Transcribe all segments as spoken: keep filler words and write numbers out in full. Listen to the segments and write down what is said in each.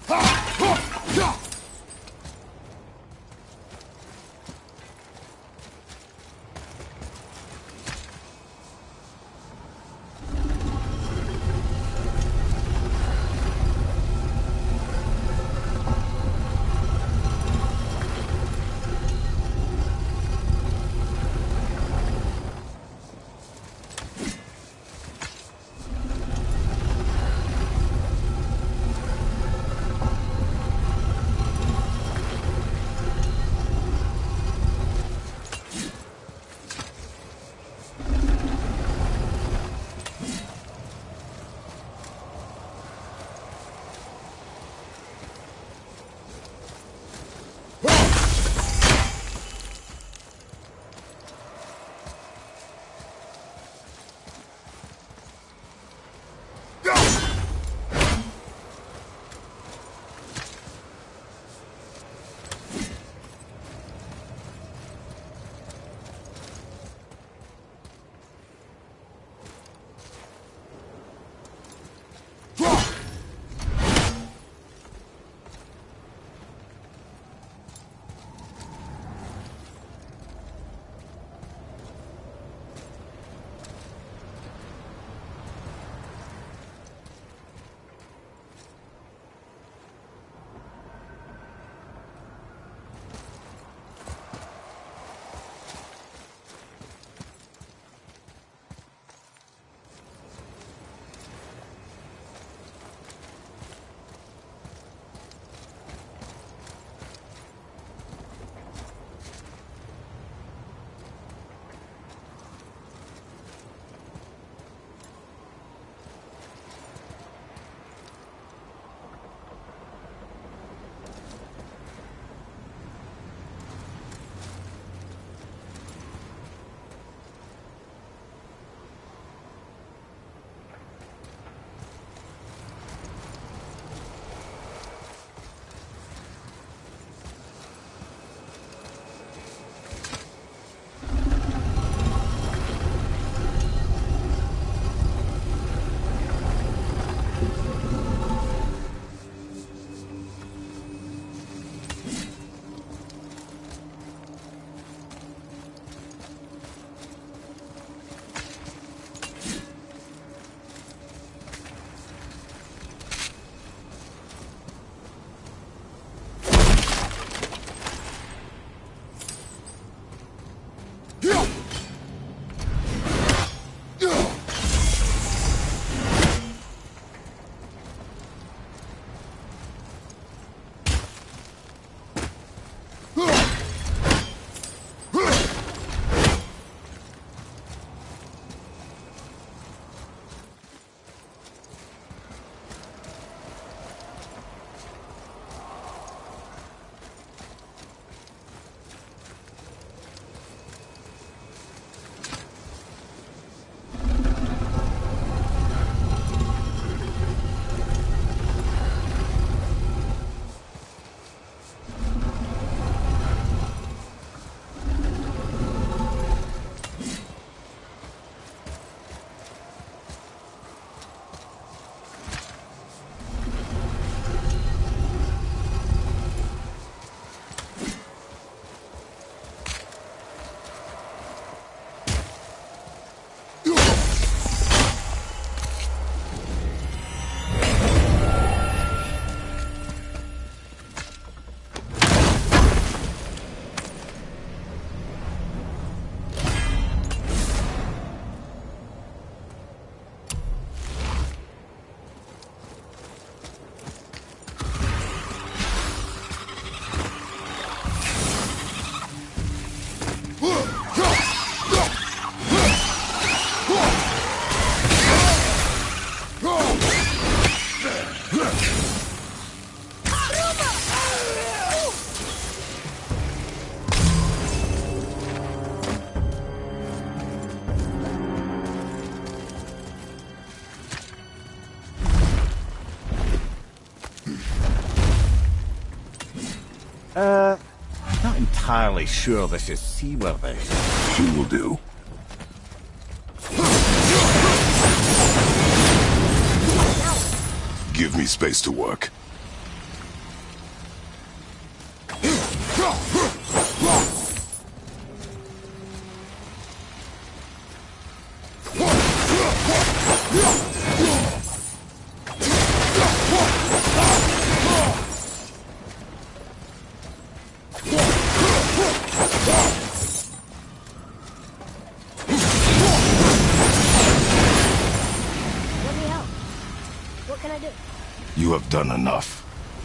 Uh, not entirely sure this is seaworthy. She will do. Give me space to work. What can I do? You have done enough.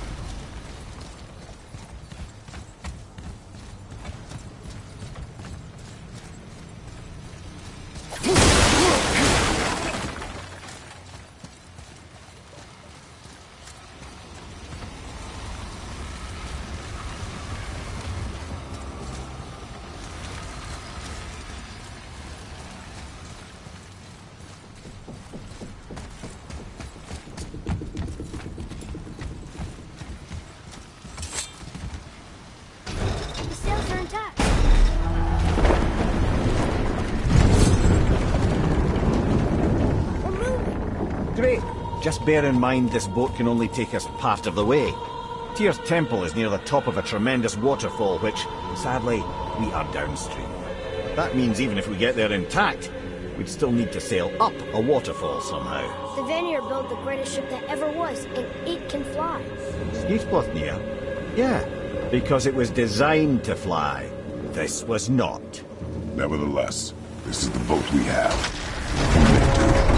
Just bear in mind this boat can only take us part of the way. Tyr's temple is near the top of a tremendous waterfall which, sadly, we are downstream. That means even if we get there intact, we'd still need to sail up a waterfall somehow. The Vanir built the greatest ship that ever was, and it can fly. Skidbladnir? Yeah, because it was designed to fly. This was not. Nevertheless, this is the boat we have.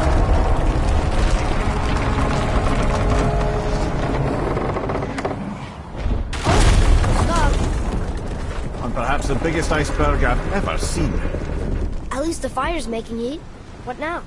Perhaps the biggest iceberg I've ever seen. At least the fire's making heat. What now?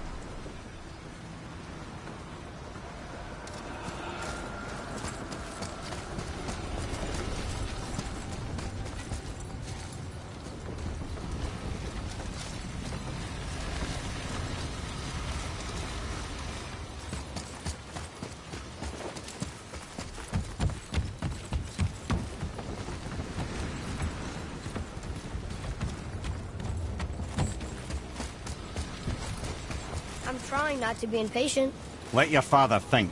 I'm trying not to be impatient. Let your father think.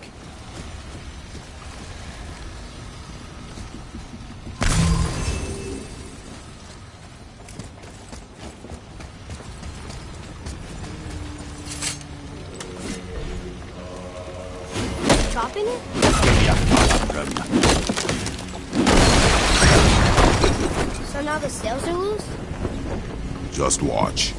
Chopping it? So now the sails are loose? Just watch.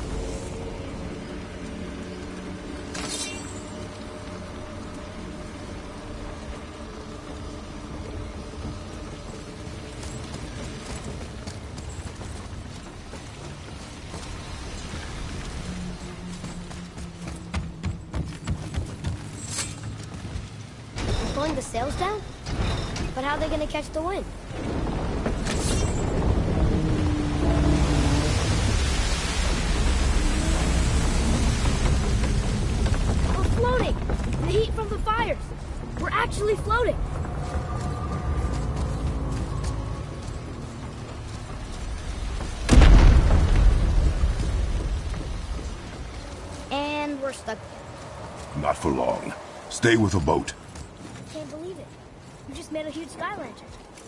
Pulling the sails down? But how are they gonna catch the wind? We're floating! The heat from the fires! We're actually floating! And we're stuck. Not for long. Stay with the boat. Can't believe it. You just made a huge sky lantern.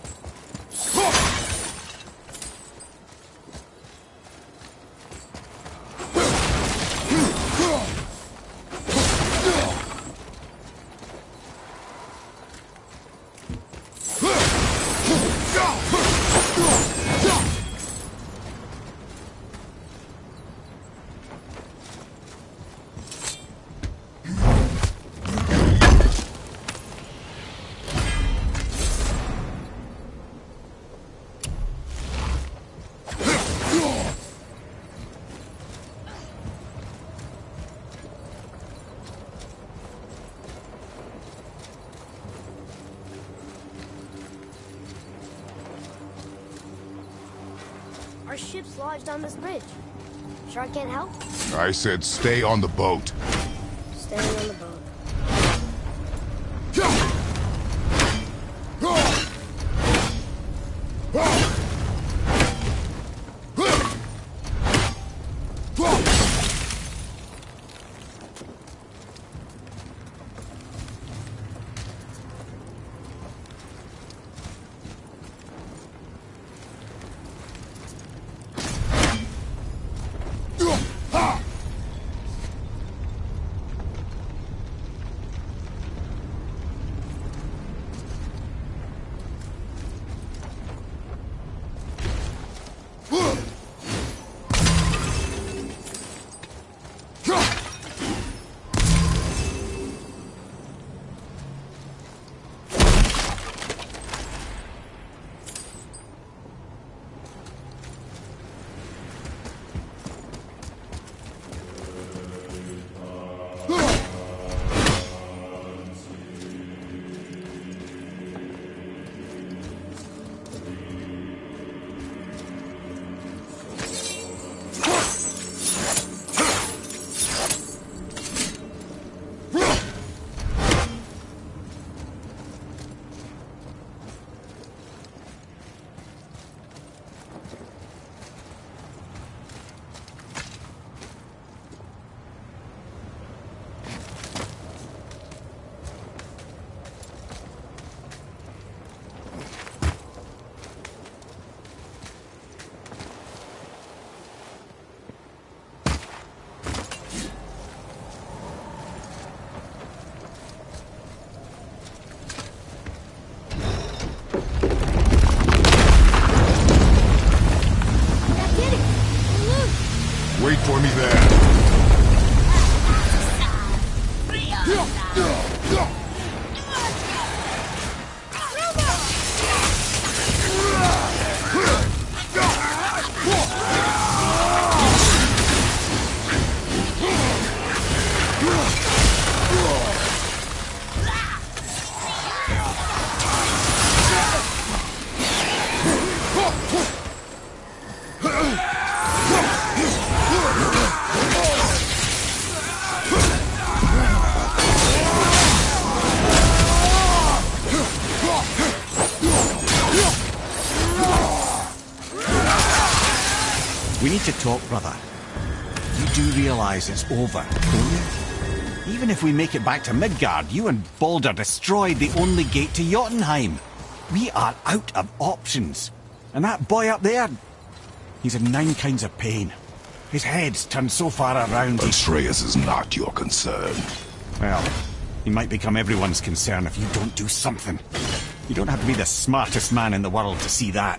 Our ship's lodged on this bridge. Sure I can't help? I said stay on the boat. Staying on the boat. need to talk, brother. You do realize it's over, don't you? Even if we make it back to Midgard, you and Baldur destroyed the only gate to Jotunheim. We are out of options. And that boy up there, he's in nine kinds of pain. His head's turned so far around... Atreus is not your concern. Well, he might become everyone's concern if you don't do something. You don't have to be the smartest man in the world to see that.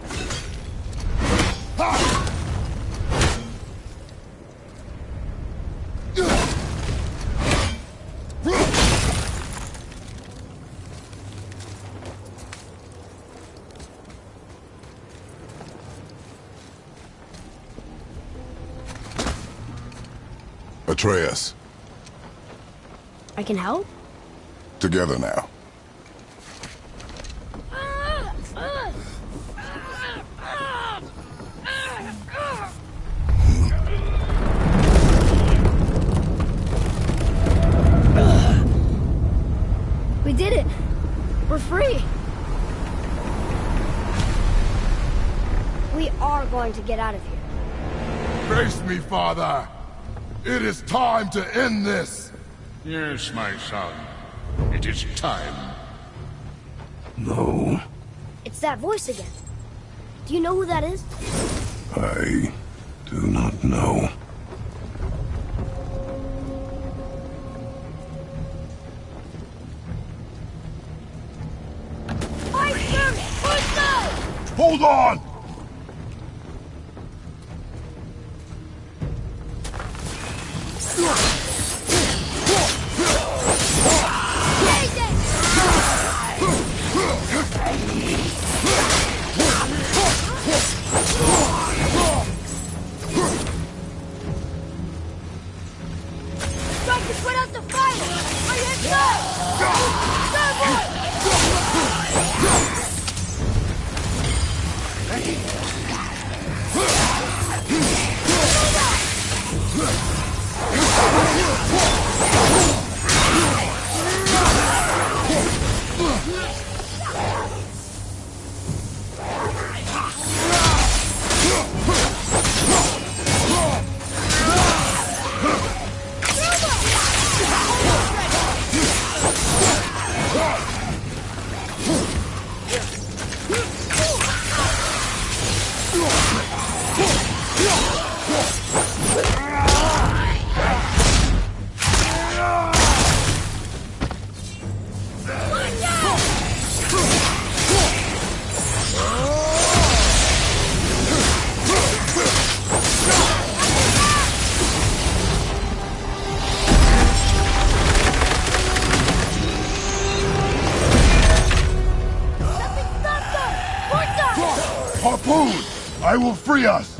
Atreus. I can help? Together now. We did it! We're free! We are going to get out of here. Face me, father! It is time to end this! Yes, my son. It is time. No. It's that voice again. Do you know who that is? I do not know. Hold on! Try to put out the fire! On your side! Starboard! Harpoon! I will free us!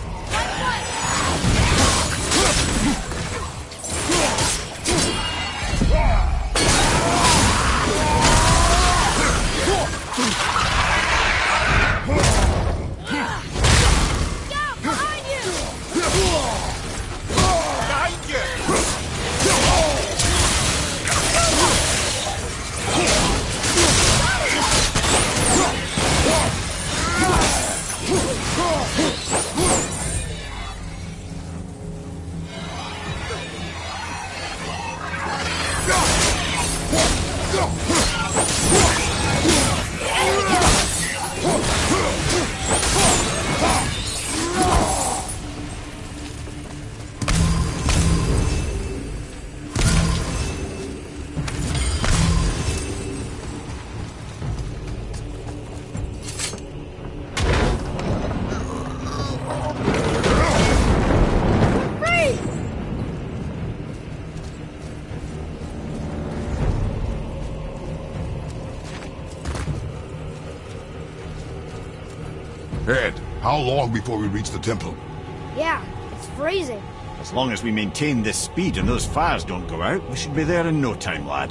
Ed, how long before we reach the temple? Yeah, it's freezing. As long as we maintain this speed and those fires don't go out, we should be there in no time, lad.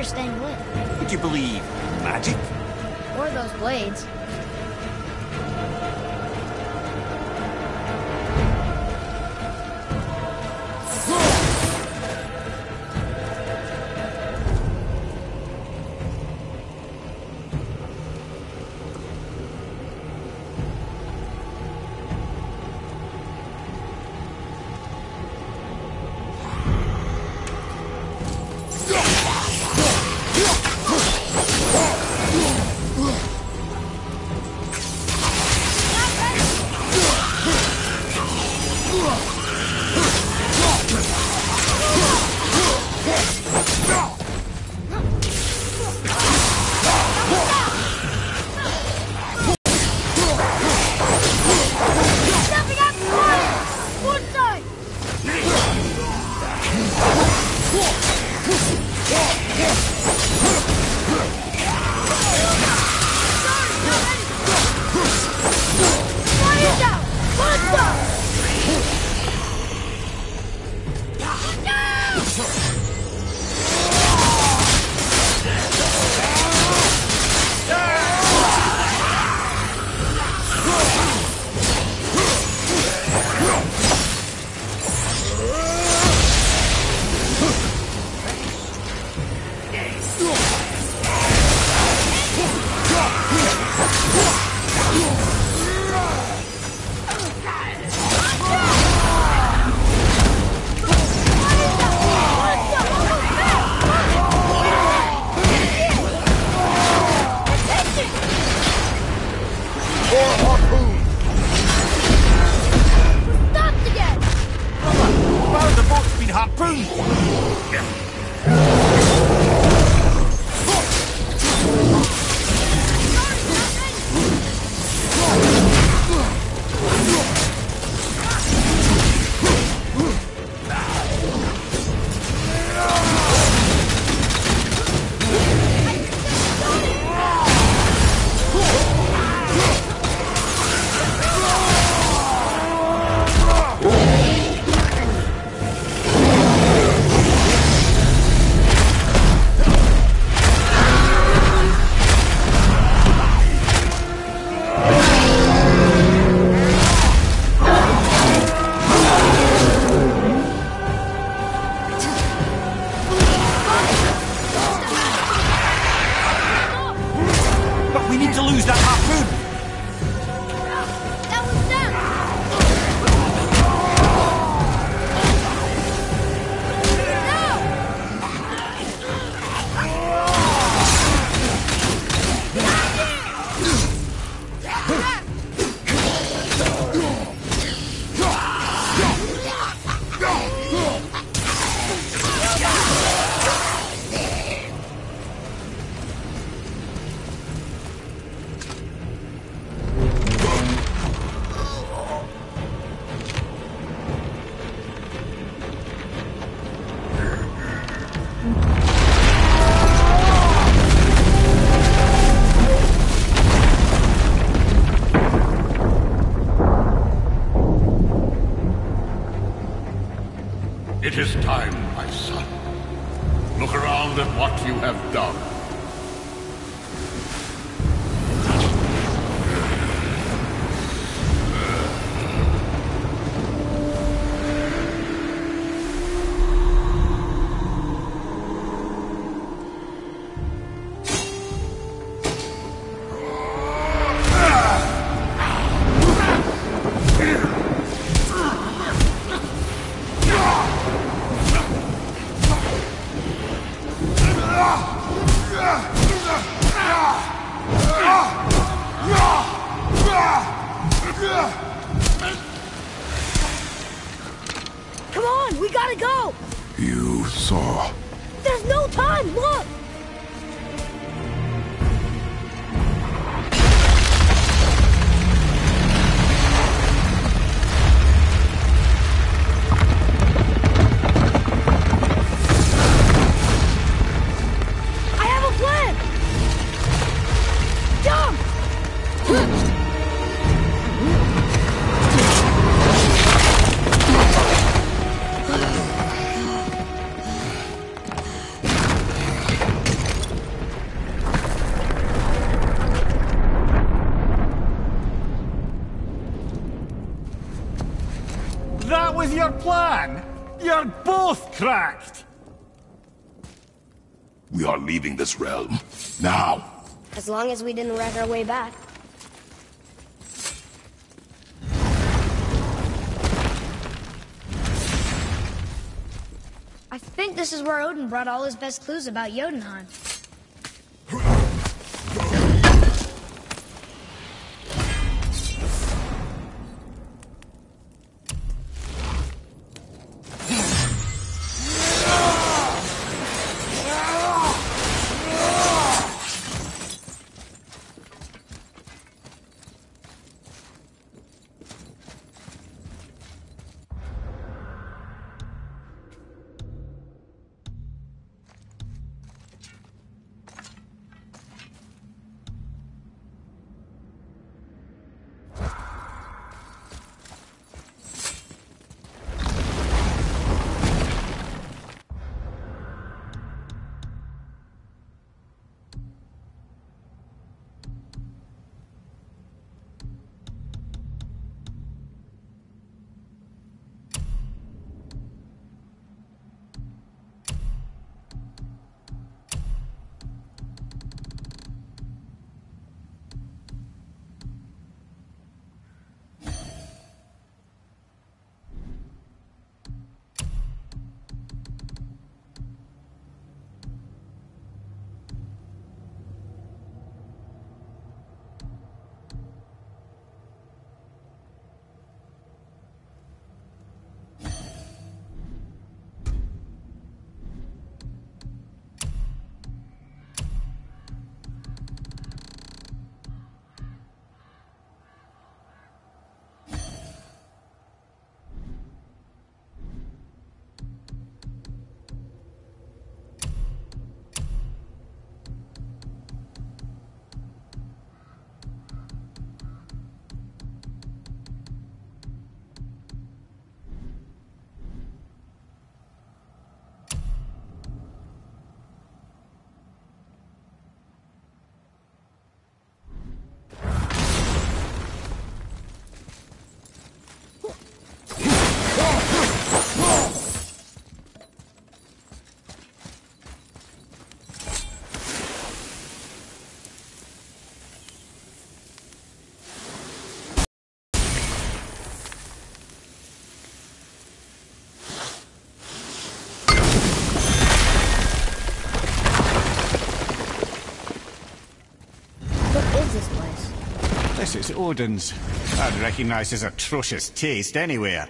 fire's staying lit. Would you believe magic? Or those blades. It is time, my son. Look around at what you have done. Come on, we gotta go! You saw. There's no time, look! I have a plan! Jump! plan? You're both cracked! We are leaving this realm. Now! As long as we didn't wreck our way back. I think this is where Odin brought all his best clues about Jotunheim. This is Odin's. I'd recognize his atrocious taste anywhere.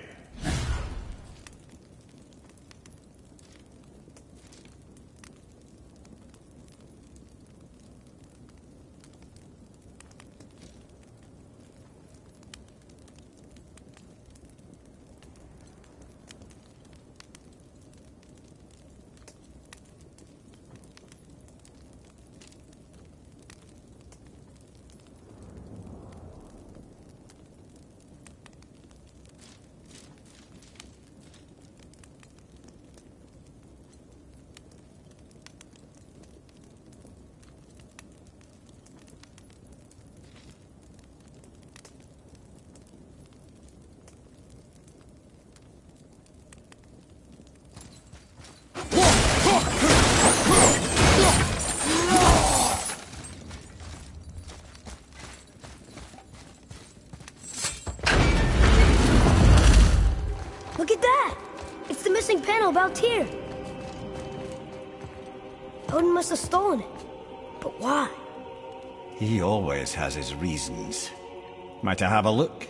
Look at that! It's the missing panel about Tyr. Odin must have stolen it. But why? He always has his reasons. Might I have a look?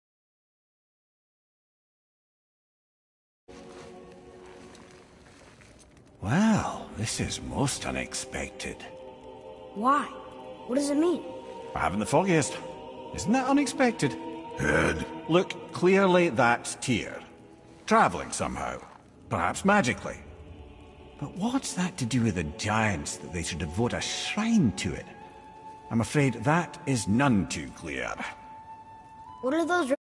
Well, this is most unexpected. Why? What does it mean? I haven't the foggiest. Isn't that unexpected? Head. Look, clearly that's Tyr. Traveling somehow. Perhaps magically. But what's that to do with the giants that they should devote a shrine to it? I'm afraid that is none too clear. What are those